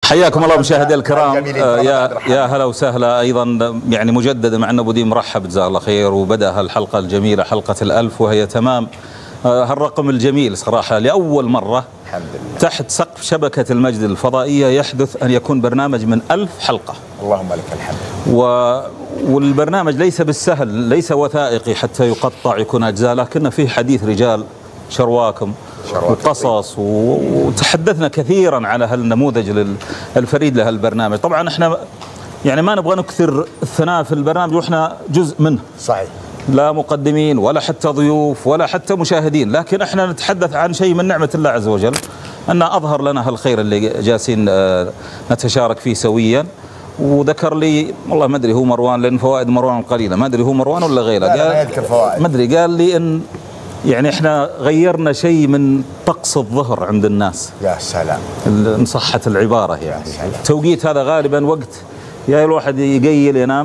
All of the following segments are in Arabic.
حياكم الله مشاهدي الكرام. يا هلا وسهلا ايضا يعني مجددا معنا ابو ديم. مرحب جزاه الله خير. وبدا هالحلقه الجميله حلقه ال1000 وهي تمام هالرقم الجميل صراحه لاول مره الحمد لله تحت سقف شبكه المجد الفضائيه يحدث ان يكون برنامج من 1000 حلقه. اللهم لك الحمد. والبرنامج ليس بالسهل، ليس وثائقي حتى يقطع يكون اجزاء، لكن فيه حديث رجال شرواكم وقصص، وتحدثنا كثيرا على هالنموذج الفريد لهالبرنامج. طبعا احنا يعني ما نبغى نكثر الثناء في البرنامج واحنا جزء منه، صحيح، لا مقدمين ولا حتى ضيوف ولا حتى مشاهدين، لكن احنا نتحدث عن شيء من نعمة الله عز وجل أن أظهر لنا هالخير اللي جالسين نتشارك فيه سويا. وذكر لي والله ما ادري هو مروان، لان فوائد مروان قليله، ما ادري هو مروان ولا غيره، قال ما ادري، قال لي ان يعني احنا غيرنا شيء من طقس الظهر عند الناس. يا سلام ان صحت العباره يعني. التوقيت هذا غالبا وقت يا الواحد يقيل ينام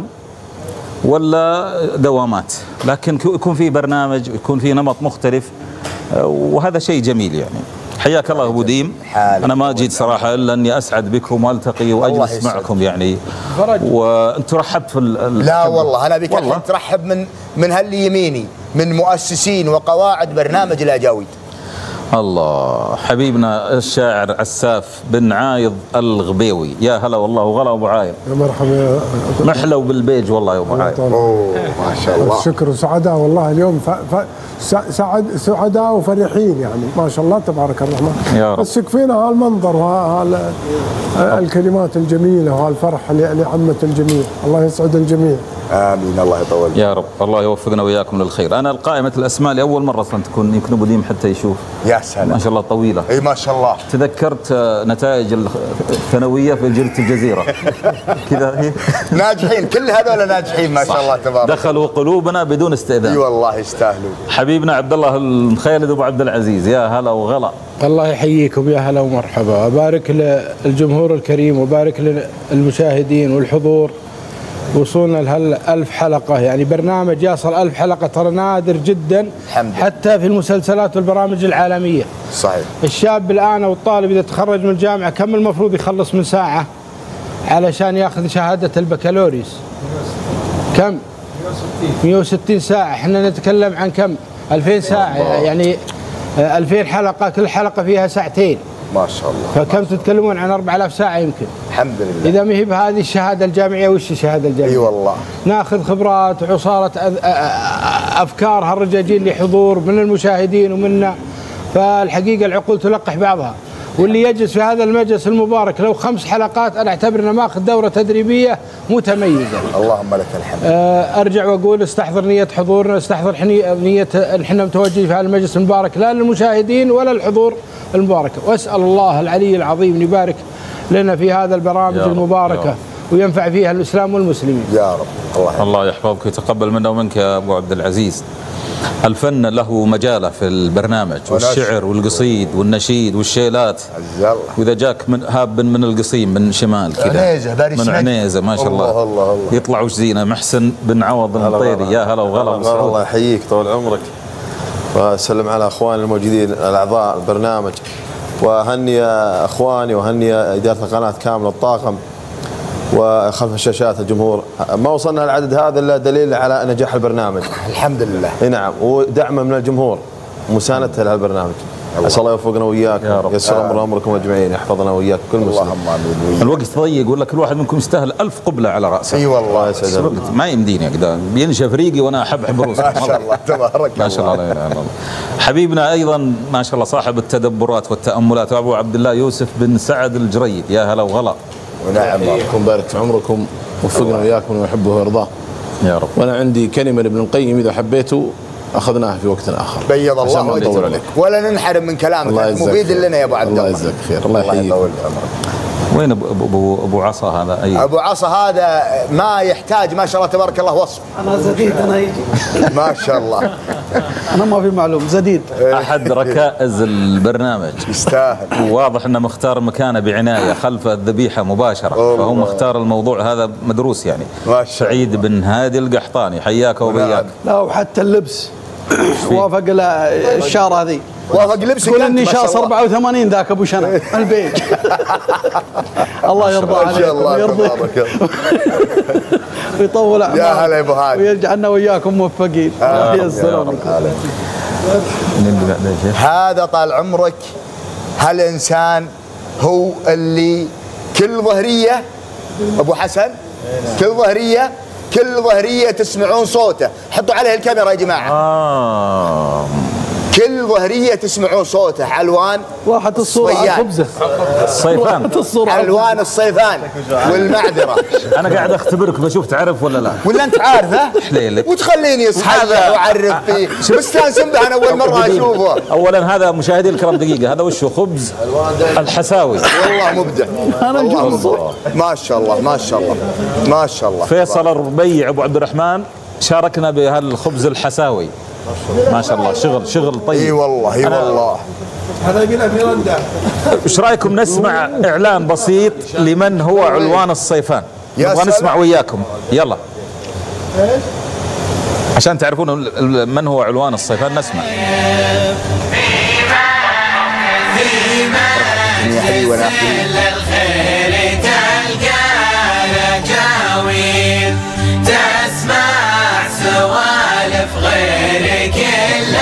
ولا دوامات، لكن يكون في برنامج ويكون في نمط مختلف، وهذا شيء جميل يعني. حياك الله ابو ديم. انا ما جيت صراحه الا اني اسعد بكم والتقي واجلس معكم يعني. وانت رحبت في لا والله انا بك الحين ترحب من هاللي يميني من مؤسسين وقواعد برنامج الاجاويد. الله حبيبنا الشاعر عساف بن عايض الغبيوي. يا هلا والله وغلا ابو عايض. يا مرحبا. محلى بالبيج والله يا ابو عايض. ما شاء الله. الشكر وسعداء والله اليوم سعداء وفرحين يعني ما شاء الله تبارك الرحمن. يا رب. بس يكفينا هالمنظر الكلمات الجميله وهالفرح اللي عمت الجميع. الله يسعد الجميع. امين. الله يطول يا رب. الله يوفقنا وياكم للخير. انا القائمه الاسماء لاول مره اصلا تكون، يمكن ابو ديم حتى يشوف. يا سلام ما شاء الله طويله. اي ما شاء الله. تذكرت نتائج الثانويه في جريده الجزيره كذا هي ناجحين، كل هذول ناجحين ما شاء الله تبارك. دخلوا قلوبنا بدون استئذان. اي والله يستاهلوا. حبيبنا عبد الله المخيلد ابو عبد العزيز. يا هلا وغلا. الله يحييكم. يا هلا ومرحبا. أبارك للجمهور الكريم وبارك للمشاهدين والحضور. وصولنا ل1000 حلقة، يعني برنامج يصل 1000 حلقة ترى نادر جدا حتى في المسلسلات والبرامج العالمية. صحيح. الشاب الآن أو الطالب إذا تخرج من الجامعة كم المفروض يخلص من ساعة علشان ياخذ شهادة البكالوريوس؟ كم؟ 160 ساعة. احنا نتكلم عن كم؟ 2000 ساعة، يعني 2000 حلقة، كل حلقة فيها ساعتين. ما شاء الله. فكم تتكلمون عن 4000 ساعة يمكن. الحمد لله. إذا ما هي بهذه الشهادة الجامعية، وش الشهادة الجامعية؟ اي والله. ناخذ خبرات وعصارة أفكار هالرجاجيل لحضور من المشاهدين ومنا. فالحقيقة العقول تلقح بعضها. واللي يجلس في هذا المجلس المبارك لو 5 حلقات أنا أعتبرنا ماخذ دورة تدريبية متميزة. اللهم لك الحمد. أرجع وأقول استحضر نية حضورنا، استحضر نية نحن متوجهين في هذا المجلس المبارك لا للمشاهدين ولا الحضور المبارك. وأسأل الله العلي العظيم أن يبارك لنا في هذا البرامج المباركة وينفع فيها الإسلام والمسلمين. يا رب. الله يحفظك ويتقبل منا ومنك يا أبو عبد العزيز. الفن له مجاله في البرنامج، والشعر والقصيد والنشيد والشيلات. وإذا جاك من هاب من القصيم من شمال كذا من عنيزة ما شاء الله. الله يطلع وش زينه محسن بن عوض المطيري. يا هلا وغلا. الله يحييك طول عمرك، واسلم على اخواني الموجودين الاعضاء البرنامج، وهني اخواني وهني اداره القناه كامله الطاقم وخلف الشاشات الجمهور. ما وصلنا العدد هذا الا دليل على نجاح البرنامج. الحمد لله. اي نعم، ودعمه من الجمهور ومساندته لهالبرنامج. اسال الله يوفقنا وياك، ييسر امر امركم اجمعين، يحفظنا وياك كل مسلم. اللهم امين. الوقت ضيق ولا كل واحد منكم يستاهل 1000 قبله على راسه. اي والله. ما يمديني اقدر بينشف ريقي وانا احب رؤوسكم. ما شاء الله تبارك الله. ما شاء الله. لا اله الا الله. حبيبنا ايضا ما شاء الله صاحب التدبرات والتاملات ابو عبد الله يوسف بن سعد الجريد. يا هلا وغلا. ونعم. يكون بارك في عمركم ووفقنا وياكم ويحبه ويرضاه يا رب. وانا عندي كلمه لابن القيم اذا حبيتوا اخذناها في وقت اخر. بيض الله وجهك ولا ننحرم من كلامك، مفيد لنا يا ابو عبد الله. الله يجزاك خير. الله يحييك. وين ابو عصا هذا؟ اي ابو عصا هذا ما يحتاج ما شاء الله تبارك الله وصف. انا زديد. انا يجي ما شاء الله. انا ما في معلوم زديد. احد ركائز البرنامج. يستاهل. واضح انه مختار مكانه بعنايه خلف الذبيحه مباشره. فهو مختار الموضوع هذا مدروس يعني. سعيد بن هادي القحطاني. حياك وبياك. لا وحتى اللبس وافق الشارة هذه. وافق لبسك يقول أنت اني ما شاء شاص الله. 84 ذاك ابو شنب البيج. الله يرضى ما شاء عليكم الله ويرضيك تبارك الله. ويطول اعمارك. يا هلا يا ابو هادي. ويرجعنا وياكم موفقين. يا السلام. هذا طال عمرك هالإنسان هو اللي كل ظهرية أبو حسن كل ظهرية تسمعون صوته. حطوا عليه الكاميرا يا جماعة. كل ظهرية تسمعون صوته. علوان راحت الصورة على صياد. خبزه. الصيفان. راحت الصورة على علوان الصيفان والمعذرة. انا قاعد اختبرك بشوف تعرف ولا لا. ولا أنت عارفه؟ حليلك. وتخليني أصحى وأعرف فيه. مستانسين به أنا أول مرة أشوفه. اولا هذا مشاهدي الكرام دقيقه، هذا وش هو؟ خبز الحساوي. والله مبدع. انا نجوم والله الصورة. ما شاء الله ما شاء الله ما شاء الله. فيصل الربيع ابو عبد الرحمن شاركنا بهالخبز الحساوي. ما شاء الله شغل طيب. اي والله اي والله. هذا يقولها في رندا. ايش رايكم نسمع اعلان بسيط لمن هو علوان الصيفان؟ يا نبغى سلام. نسمع وياكم، يلا عشان تعرفون من هو علوان الصيفان. نسمع. الخير تلقى جاوين تسمع سوالف غير كل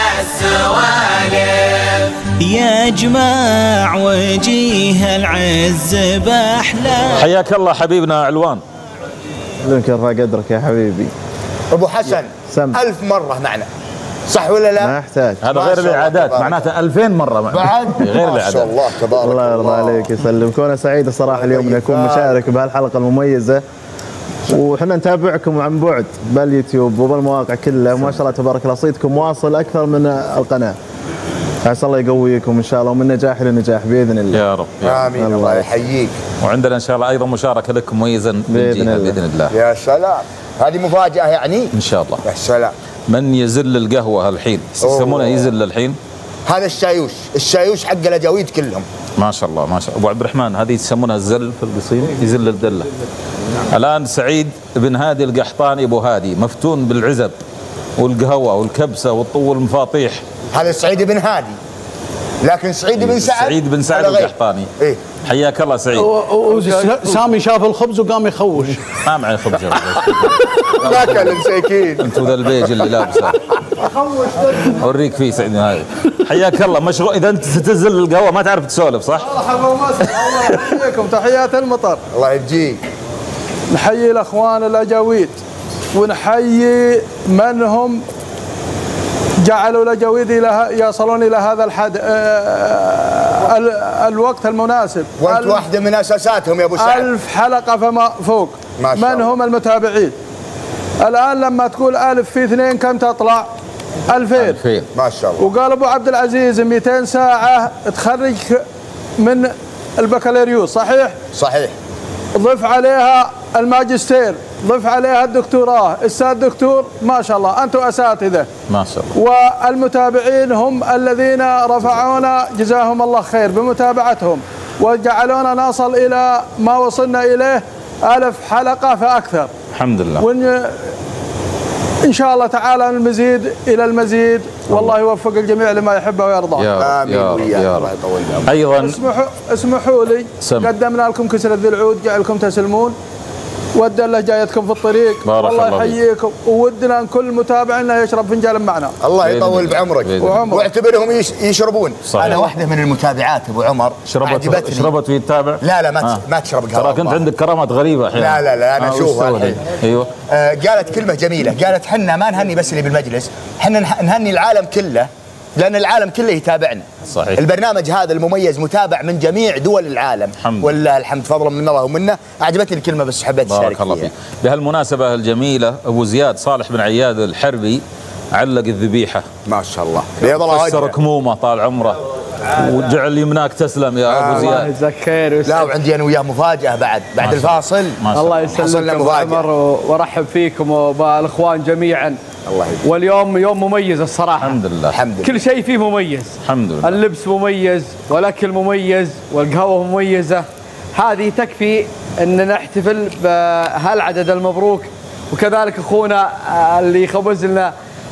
السوالف يجمع وجيه العز بأحلام. حياك الله حبيبنا علوان. لك يرفع قدرك يا حبيبي. ابو حسن سم. 1000 مرة معنا صح ولا لا؟ ما يحتاج. هذا ما غير شاء الله الاعادات، تبارك. معناته 2000 مره بعد غير ما شاء الاعادات. الله تبارك الله يرضى عليك يسلمك. وانا سعيد الصراحه اليوم اني اكون مشارك بهالحلقه المميزه، وحنا نتابعكم عن بعد باليوتيوب وبالمواقع كلها. ما شاء الله تبارك الله صيتكم واصل اكثر من القناه. عسى الله يقويكم ان شاء الله ومن نجاح لنجاح باذن الله. يا رب. امين. الله يحييك. وعندنا ان شاء الله ايضا مشاركه لك مميزه بإذن الله. باذن الله. يا سلام. هذه مفاجأة يعني. ان شاء الله. يا سلام. من يزل القهوه الحين؟ يسمونه يزل الحين. هذا الشايوش حق الاجاويد كلهم. ما شاء الله ما شاء الله. ابو عبد الرحمن هذه يسمونها الزل في القصيم، يزل الدله. الان سعيد بن هادي القحطاني ابو هادي مفتون بالعزب والقهوه والكبسه والمفاطيح. هذا سعيد بن هادي، لكن سعيد بن سعد سعيد بن سعد القحطاني. إيه؟ حياك الله سعيد. وسامي شاف الخبز وقام يخوش. ما معي خبز. ما كان مساكين. انتم ذا البيج اللي لابسه. اوريك فيه سعيد هذا. حياك الله. مشغول اذا انت تنزل القهوه ما تعرف تسولف صح؟ الله يحييكم. تحيات المطر. الله يجيك. نحيي الاخوان الاجاويد ونحيي من هم جعلوا الاجاويد يصلون الى هذا الوقت المناسب. وانت واحده من اساساتهم يا ابو سعد. 1000 حلقه فما فوق. ما شاء من الله. هم المتابعين؟ الان لما تقول 1000 في 2 كم تطلع؟ 2000. 2000 ما شاء الله. وقال ابو عبد العزيز 200 ساعه تخرج من البكالوريوس صحيح؟ صحيح. ضف عليها الماجستير، ضف عليها الدكتوراه، استاذ دكتور، ما شاء الله انتم اساتذه. ما شاء الله. والمتابعين هم الذين رفعونا جزاهم الله خير بمتابعتهم وجعلونا نصل الى ما وصلنا اليه 1000 حلقه فاكثر. الحمد لله. إن شاء الله تعالى المزيد إلى المزيد، والله يوفق الجميع لما يحبه ويرضاه. يا رب امين يا رب وياك. يا الله رب. يطول عمرك. ايضا اسمحوا لي سم. قدمنا لكم كسرة ذي العود جعلكم تسلمون، والدلة جايتكم في الطريق. بارك والله الله فيك. يحييكم، وودنا ان كل متابع لنا يشرب فنجان معنا. الله يطول بعمرك بإذن واعتبرهم يشربون. صحيح. انا واحده من المتابعات ابو عمر عجبتني. شربت ويتابع. لا ما تشرب قهوه. ترى كنت عندك كرامات غريبه احيانا. لا انا اشوفها الحين. ايوه. قالت كلمه جميله، قالت حنا ما نهني بس اللي بالمجلس، حنا نهني العالم كله، لان العالم كله يتابعنا. صحيح. البرنامج هذا المميز متابع من جميع دول العالم. ولله الحمد فضلا من الله ومنه. اعجبتني الكلمه بس حبيت اشارك بارك الله فيها. فيك. بهالمناسبه الجميله ابو زياد صالح بن عياد الحربي علق الذبيحه. ما شاء الله. بيض الله كسر وجهه. كمومه طال عمره وجعل يمناك تسلم يا ابو زياد. يجزاك خير. لا وعندي انا وياه مفاجاه بعد الفاصل. الله حصلنا يسلمكم مفاجأة. عمر وارحب فيكم وبالاخوان جميعا. الله يجزاك. واليوم يوم مميز الصراحه. الحمد لله. الحمد لله. كل شيء فيه مميز. الحمد لله. اللبس مميز والاكل مميز والقهوه مميزه. هذه تكفي ان نحتفل بهالعدد المبروك. وكذلك اخونا اللي خبز لنا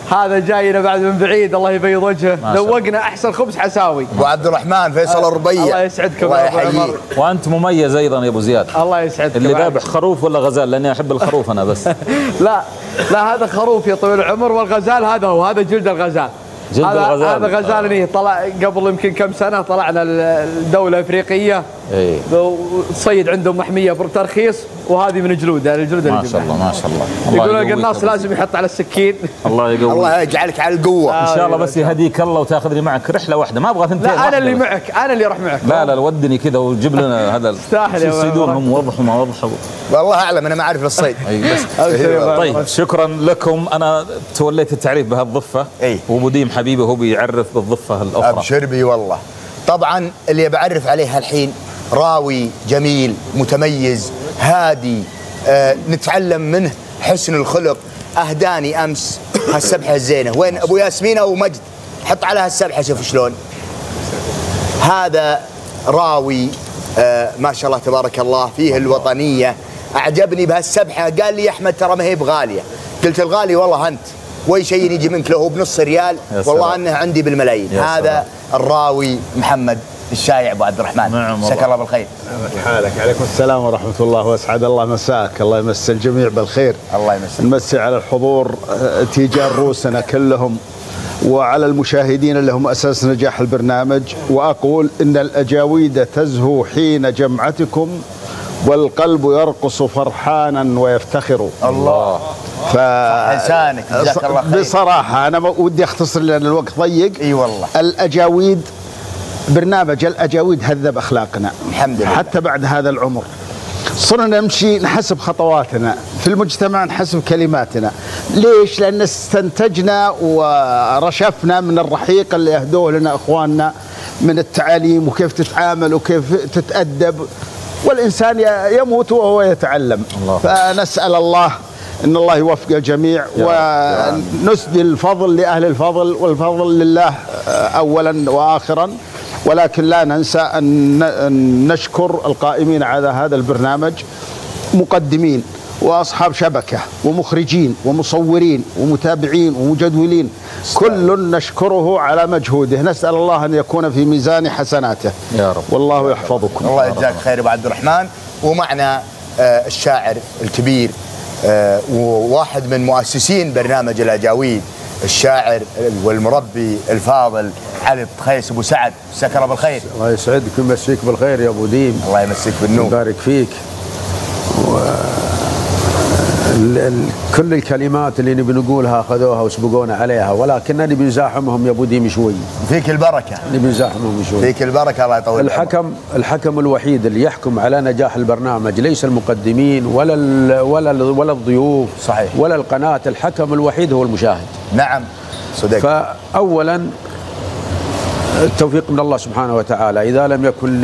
هذا جاينا بعد من بعيد، الله يبيض وجهه، ذوقنا احسن خبز حساوي. ابو عبد الرحمن فيصل الربيع، الله يسعدكم الله يا ابو يحييك. عمر. وانت مميز ايضا يا ابو زياد. الله يسعدك. اللي ذابح خروف ولا غزال؟ لاني احب الخروف انا بس. لا هذا خروف يا طويل العمر، والغزال هذا هو، هذا جلد الغزال. جلد الغزال. هذا غزال طلع قبل يمكن كم سنه، طلعنا الدوله الافريقيه صيد عندهم محميه بترخيص، وهذه من جلوده، الجلود ما شاء الله ما شاء الله. يقولون القناص لازم يحط على السكين. الله يقوي. الله يجعلك على القوه ان شاء الله. بس يهديك الله وتاخذني معك رحله واحده، ما ابغى ثنتين. لا انا اللي معك، انا اللي اروح معك. لا ودني كذا وجيب لنا هذا تستاهل يا يصيدونهم وضحوا ما وضحوا. والله اعلم، انا ما اعرف الصيد. طيب شكرا لكم. انا توليت التعريف بهالضفه، وابو ديم حبيبي هو بيعرف بالضفه الاخرى. ابشر بي والله. طبعا اللي بعرف عليها الحين راوي جميل متميز هادي، نتعلم منه حسن الخلق. اهداني امس هالسبحه الزينه. وين ابو ياسمين او مجد؟ حط على هالسبحه شوف شلون. هذا راوي ما شاء الله تبارك الله، فيه الوطنيه. اعجبني بهالسبحه. قال لي يا احمد ترى ما هي بغاليه. قلت الغالي والله انت، واي شيء يجي منك له بنص ريال والله انه عندي بالملايين. هذا الراوي محمد الشايع ابو عبد الرحمن، مساك الله بالخير. حالك. عليكم السلام ورحمه الله، واسعد الله مساك. الله يمسي الجميع بالخير. الله يمسي. نمسي على الحضور تيجان روسنا كلهم، وعلى المشاهدين اللي هم اساس نجاح البرنامج. واقول ان الاجاويد تزهو حين جمعتكم، والقلب يرقص فرحانا ويفتخر. الله. لسانك جزاك الله خير. بصراحه انا ودي اختصر لان الوقت ضيق. اي والله. الاجاويد، برنامج الاجاويد هذب اخلاقنا الحمد لله. حتى بعد هذا العمر صرنا نمشي نحسب خطواتنا في المجتمع، نحسب كلماتنا. ليش؟ لان استنتجنا ورشفنا من الرحيق اللي يهدوه لنا اخواننا من التعاليم، وكيف تتعامل وكيف تتأدب، والانسان يموت وهو يتعلم. الله. فنسأل الله ان الله يوفق الجميع، ونسدي الفضل لاهل الفضل، والفضل لله اولا واخرا. ولكن لا ننسى ان نشكر القائمين على هذا البرنامج، مقدمين واصحاب شبكه ومخرجين ومصورين ومتابعين ومجدولين، كل نشكره على مجهوده. نسال الله ان يكون في ميزان حسناته يا رب، والله يحفظكم. الله يجزاك خير ابو عبد الرحمن. ومعنا الشاعر الكبير وواحد من مؤسسين برنامج الاجاويد، الشاعر والمربي الفاضل علي الطخيس ابو سعد، مساك الله بالخير. الله يسعدك ويمسيك بالخير يا ابو ديم. الله يمسيك بالنور ويبارك فيك. كل الكلمات اللي نبي نقولها اخذوها وسبقونا عليها، ولكن نبي نزاحمهم يا ابو ديم شوي. فيك البركه. نبي نزاحمهم شوي. فيك البركه الله يطول. الحكم الوحيد اللي يحكم على نجاح البرنامج ليس المقدمين ولا الضيوف، صحيح، ولا القناه. الحكم الوحيد هو المشاهد. نعم صدق. فاولا التوفيق من الله سبحانه وتعالى. إذا لم يكن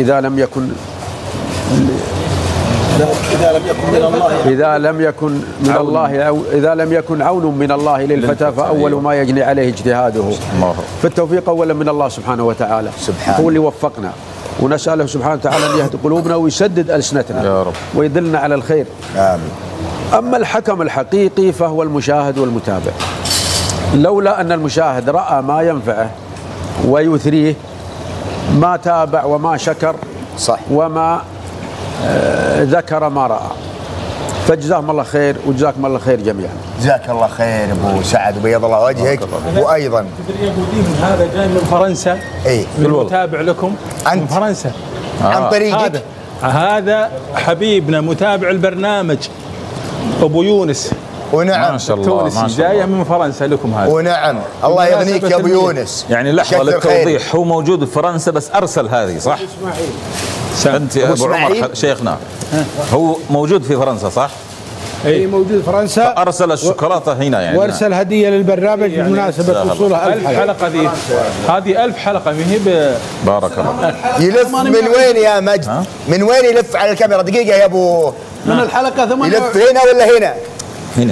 عون من الله للفتى فأول ما يجني عليه اجتهاده. فالتوفيق أولا من الله سبحانه وتعالى، هو اللي وفقنا، ونسأله سبحانه وتعالى أن يهدي قلوبنا ويسدد ألسنتنا يا رب، ويدلنا على الخير. آمين. أما الحكم الحقيقي فهو المشاهد والمتابع. لولا أن المشاهد رأى ما ينفعه ويثريه ما تابع وما شكر، صح، وما ذكر ما رأى. فجزاهم الله خير وجزاكم الله خير جميعا. جزاك الله خير ابو سعد وبيض الله وجهك. وايضا تدري يا ابو ديم هذا جاي من فرنسا. من متابع لكم من فرنسا عن طريق هذا حبيبنا متابع البرنامج ابو يونس. ونعم ما شاء الله ما شاء الله جايه من فرنسا لكم هذا. ونعم الله يغنيك يا ابو يونس. يعني لحظه للتوضيح، هو موجود في فرنسا بس ارسل هذه صح؟ انت يا ابو عمر شيخنا هو موجود في فرنسا صح؟ اي موجود في فرنسا. ارسل الشوكولاته هنا يعني، وارسل هديه للبرنامج بمناسبه وصولها 1000 حلقه. هذه 1000 حلقه ما هي بارك الله. يلف من وين يا مجد؟ من وين يلف على الكاميرا؟ دقيقه يا ابو. من الحلقه 8 يلف هنا ولا هنا؟ هنا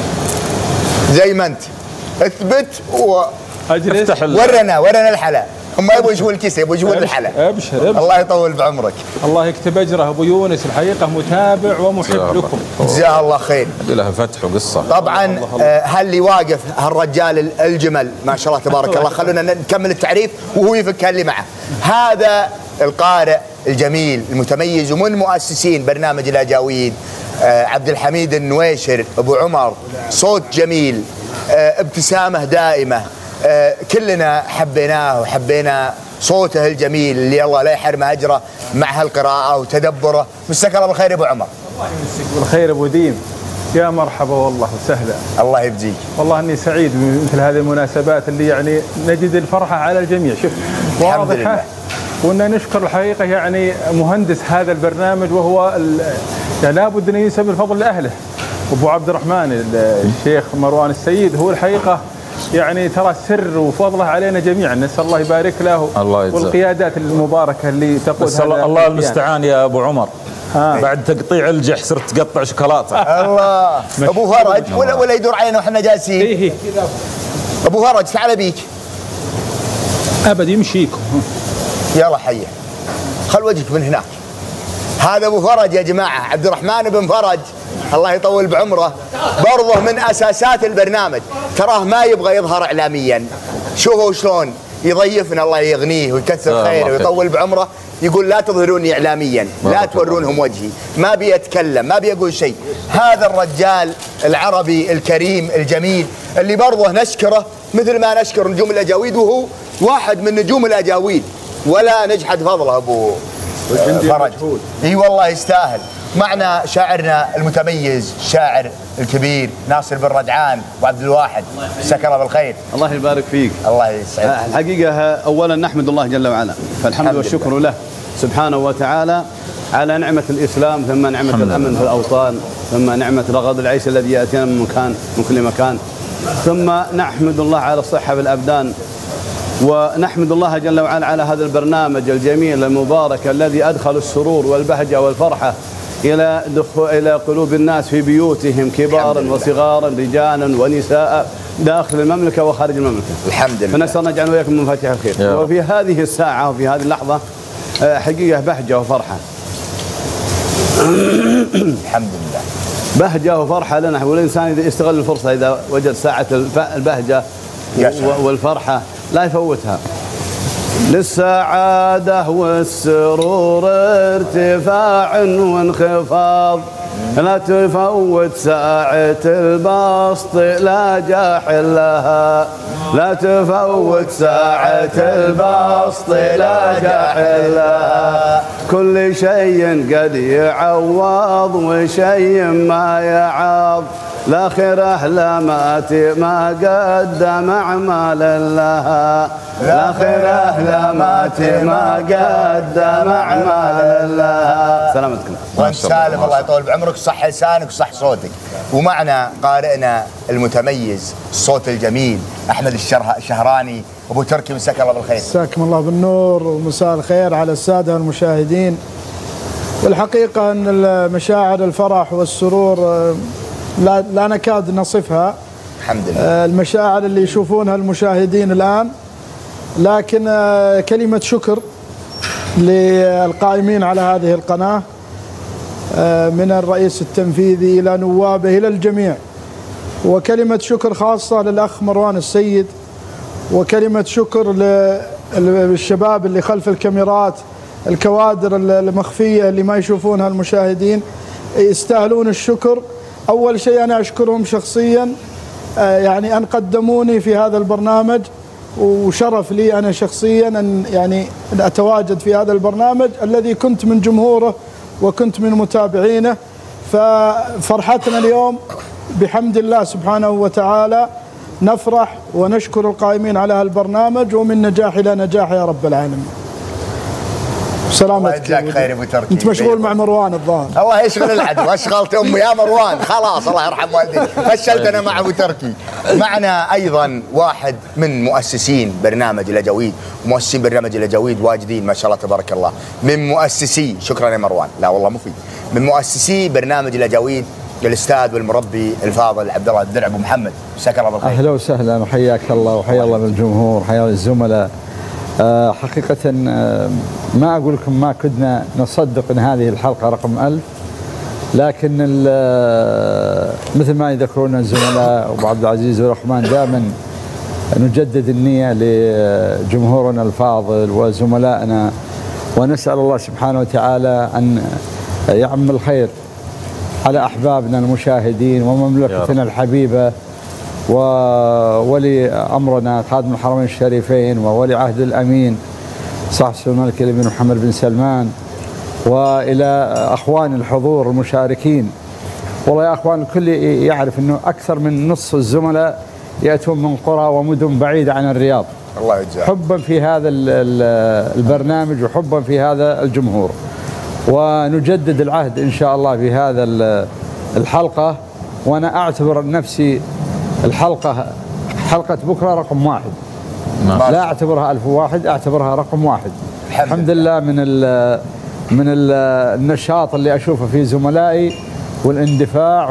زي ما انت اثبت اجلس. ورنا الحلا. هم يبغوا يشوفون الكيسه، يبغوا يشوفون الحلا. ابشر الله يطول بعمرك. الله يكتب اجره ابو يونس، الحقيقه متابع ومحب لكم. جزاه الله خير. لها فتح وقصه. طبعا هاللي واقف هالرجال الجمل ما شاء الله تبارك الله، خلونا نكمل التعريف وهو يفك اللي معه. هذا القارئ الجميل المتميز ومن مؤسسين برنامج الاجاويد، عبد الحميد النويشر ابو عمر، صوت جميل، ابتسامه دائمه، كلنا حبيناه وحبينا صوته الجميل اللي الله لا يحرمه اجره مع هالقراءه وتدبره. مساك الله بالخير يا ابو عمر. الله يمسك بالخير ابو ديم. يا مرحبا والله وسهلا. الله يبجيك. والله اني سعيد بمثل هذه المناسبات اللي يعني نجد الفرحه على الجميع. شوف واضحه، وإن نشكر الحقيقة يعني مهندس هذا البرنامج، وهو يعني لابد أن ينسب الفضل لأهله. أبو عبد الرحمن الشيخ مروان السيد هو الحقيقة يعني ترى سر وفضله علينا جميعا، نسأل الله يبارك له. والقيادات المباركة اللي تقود هذا الله المستعان يا أبو عمر. بعد تقطيع الجح صرت تقطع شوكولاتة. الله. أبو فرج ولا يدور علينا وإحنا جالسين. أبو فرج تعال بيك. أبد يمشيكم. يلا حيه، خل وجهك من هناك. هذا ابو فرج يا جماعه، عبد الرحمن بن فرج الله يطول بعمره، برضه من اساسات البرنامج. تراه ما يبغى يظهر اعلاميا، شوفوا شلون يضيفنا الله يغنيه ويكثر خيره ويطول بعمره. يقول لا تظهروني اعلاميا، لا تورونهم وجهي، ما بي اتكلم، ما بي اقول شيء. هذا الرجال العربي الكريم الجميل اللي برضه نشكره مثل ما نشكر نجوم الاجاويد، وهو واحد من نجوم الاجاويد ولا نجحد فضله ابو فرج. اي والله يستاهل. معنا شاعرنا المتميز الشاعر الكبير ناصر بن ردعان وعبد الواحد، مساك الله بالخير. الله يبارك فيك. الله يسعدك. الحقيقه اولا نحمد الله جل وعلا، فالحمد والشكر له سبحانه وتعالى على نعمه الاسلام، ثم نعمه الامن في الاوطان، ثم نعمه رغد العيش الذي ياتينا من كل مكان، ثم نحمد الله على الصحه بالابدان، ونحمد الله جل وعلا على هذا البرنامج الجميل المبارك الذي أدخل السرور والبهجة والفرحة إلى قلوب الناس في بيوتهم، كبارا وصغارا، رجالا ونساء، داخل المملكة وخارج المملكة. الحمد لله. فنسأل الله يجعل وإياكم من مفاتيح الخير. وفي هذه الساعة وفي هذه اللحظة حقيقة بهجة وفرحة. الحمد لله. بهجة وفرحة لنا، والإنسان إذا يستغل الفرصة، إذا وجد ساعة البهجة والفرحة لا يفوتها. للسعادة والسرور ارتفاع وانخفاض، لا تفوت ساعة البسط لا جاحل لها، لا تفوت ساعة البسط لا جاحل لها. كل شيء قد يعوض وشيء ما يعاض، لا خيره لا ما قدم أعمال لها، لا خيره لا ما قدم أعمال لها. سلامتكم. وانت سالم الله يطول بعمرك، صح لسانك وصح صوتك. ومعنا قارئنا المتميز الصوت الجميل أحمد الشهراني أبو تركي، مساك الله بالخير. مساكم الله بالنور ومساء الخير على السادة المشاهدين. والحقيقة أن المشاعر الفرح والسرور لا نكاد نصفها. الحمد لله. المشاعر اللي يشوفونها المشاهدين الآن، لكن كلمة شكر للقائمين على هذه القناة، من الرئيس التنفيذي إلى نوابه إلى الجميع، وكلمة شكر خاصة للأخ مروان السيد، وكلمة شكر للشباب اللي خلف الكاميرات، الكوادر المخفية اللي ما يشوفونها المشاهدين، يستاهلون الشكر. أول شيء أنا أشكرهم شخصيا، يعني أن قدموني في هذا البرنامج، وشرف لي أنا شخصيا أن يعني أتواجد في هذا البرنامج الذي كنت من جمهوره وكنت من متابعينه. ففرحتنا اليوم بحمد الله سبحانه وتعالى، نفرح ونشكر القائمين على هالبرنامج، ومن نجاح إلى نجاح يا رب العالمين. سلامتك. الله يجزاك خير ابو تركي. انت مشغول مع مروان الظاهر. الله يشغل العدو، اشغلت امي يا مروان، خلاص الله يرحم والديك، فشلتنا مع ابو تركي. معنا ايضا واحد من مؤسسين برنامج الاجاويد، ومؤسسين برنامج الاجاويد واجدين ما شاء الله تبارك الله، من مؤسسي، شكرا يا مروان، لا والله مفيد، من مؤسسي برنامج الاجاويد الاستاذ والمربي الفاضل عبد الله الدرع ابو محمد، مساك الله بالخير. اهلا وسهلا وحياك الله، وحيا الله بالجمهور، حيا الزملاء حقيقة ما أقول لكم ما كدنا نصدق أن هذه الحلقة رقم 1000، لكن مثل ما يذكرون الزملاء أبو عبد العزيز والرحمن دائما نجدد النية لجمهورنا الفاضل وزملائنا، ونسأل الله سبحانه وتعالى أن يعم الخير على أحبابنا المشاهدين ومملكتنا الحبيبة وولي أمرنا خادم الحرمين الشريفين وولي عهد الأمين صاحب الملك بن محمد بن سلمان، وإلى أخوان الحضور المشاركين. والله يا أخوان الكل يعرف أنه أكثر من نصف الزملاء يأتون من قرى ومدن بعيدة عن الرياض، الله يجزاك، حبا في هذا البرنامج وحبا في هذا الجمهور. ونجدد العهد إن شاء الله في هذا الحلقة، وأنا أعتبر نفسي حلقة بكرة رقم 1. لا أعتبرها 1001، أعتبرها رقم 1. الحمد لله من النشاط اللي أشوفه في زملائي والاندفاع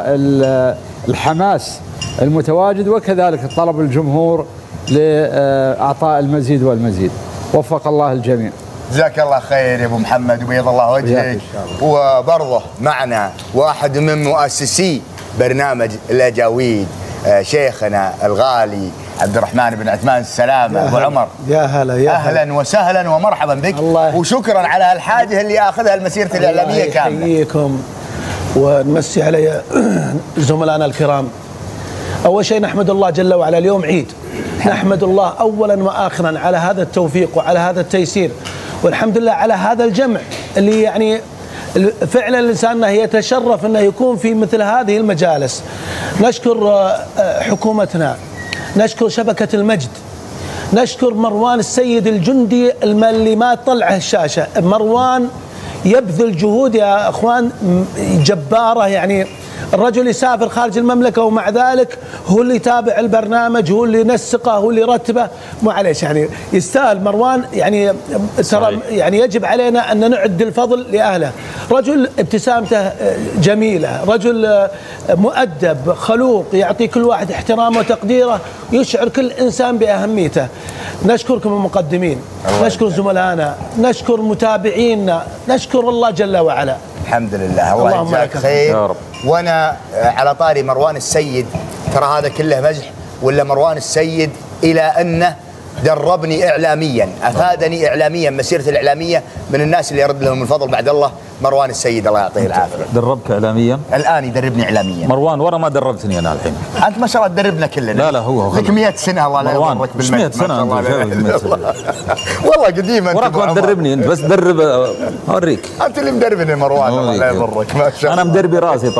والحماس المتواجد، وكذلك طلب الجمهور لإعطاء المزيد والمزيد. وفق الله الجميع. جزاك الله خير يا ابو محمد وبيض الله وجهك. وبرضه معنا واحد من مؤسسي برنامج الاجاويد، شيخنا الغالي عبد الرحمن بن عثمان السلامة ابو عمر. يا هلا يا اهلا وسهلا ومرحبا بك، وشكرا على الحاجه اللي اخذها المسيره الاعلاميه كامله. يحييكم ونمسي علي زملائنا الكرام. اول شيء نحمد الله جل وعلا، اليوم عيد، نحمد الله اولا واخرا على هذا التوفيق وعلى هذا التيسير، والحمد لله على هذا الجمع اللي يعني فعلا الانسان يتشرف انه يكون في مثل هذه المجالس. نشكر حكومتنا، نشكر شبكة المجد، نشكر مروان السيد الجندي اللي ما طلعه الشاشة. مروان يبذل جهود يا اخوان جبارة، يعني الرجل يسافر خارج المملكة ومع ذلك هو اللي يتابع البرنامج، هو اللي ينسقه، هو اللي يرتبه. معليش يعني يستاهل مروان، يعني ترى يعني يجب علينا أن نعد الفضل لأهله. رجل ابتسامته جميلة، رجل مؤدب خلوق، يعطي كل واحد احترامه وتقديره، يشعر كل إنسان بأهميته. نشكركم المقدمين، نشكر زملائنا، نشكر متابعينا، نشكر الله جل وعلا. الحمد لله، الله يجزاك خير يا رب. وانا على طاري مروان السيد، ترى هذا كله مزح ولا مروان السيد الى انه دربني اعلاميا، افادني اعلاميا، مسيرتي الاعلاميه من الناس اللي يرد لهم الفضل بعد الله مروان السيد الله يعطيه العافيه. دربك اعلاميا؟ الان يدربني اعلاميا. مروان ورا ما دربتني انا الحين. انت ما شاء الله تدربنا كلنا. لا هو لك 100 سنه الله لا يضرك بالمجد. 100 سنه والله قديم انت. وراك ما تدربني انت، بس درب اوريك. انت اللي مدربني مروان الله لا يضرك، ما شاء الله. انا مدربي راسي.